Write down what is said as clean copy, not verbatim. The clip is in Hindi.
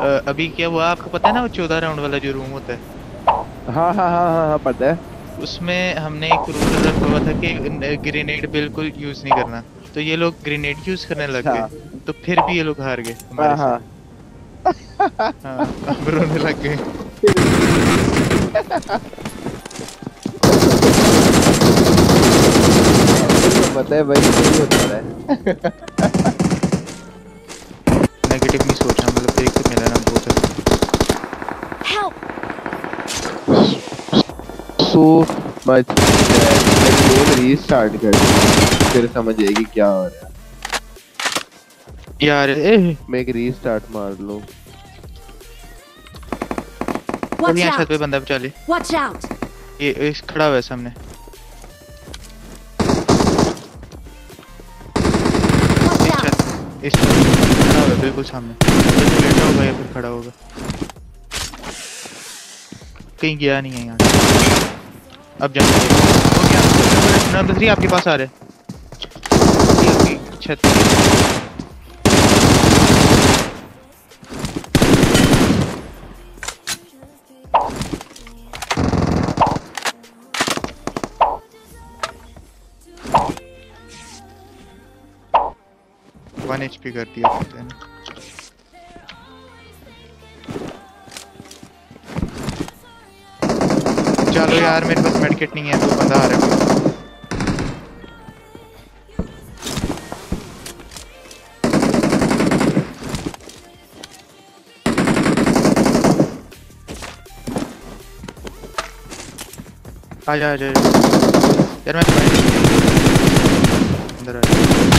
अभी क्या हुआ आपको पता है ना, वो 14 राउंड वाला जो रूम होता है? हाँ पता है। उसमें हमने एक रूल रखा हुआ था कि ग्रेनेड बिल्कुल यूज नहीं करना, तो ये लोग ग्रेनेड यूज करने लग अच्छा। गए, तो फिर भी ये लोग हार गए हमारे से। हाँ हाँ अब रोने लग गए। पता है भाई सही होता है। नेगेटिव नहीं सोचना, मतलब एक तो मिला ना बहुत है। सो मच गेम रीस्टार्ट कर फिर समझ आएगी क्या हो रहा है। यार मैं एक रीस्टार्ट मार लूं। चल यहाँ छत पे बंदा बचा ले। ये इस खड़ा हुआ है सामने। इस छत खड़ा हुआ है बिल्कुल सामने, लेटा होगा या फिर खड़ा होगा, कहीं गया नहीं है यहाँ। अब जाना हो गया। नंबर 3 आपके पास आ रहे हैं छत पे। वन HP कर दिया पता है। चलो यार मेरे पास मेडिकेट नहीं है, तो बंदा आ रहा है। आजा आजा यार, मैं अंदर आ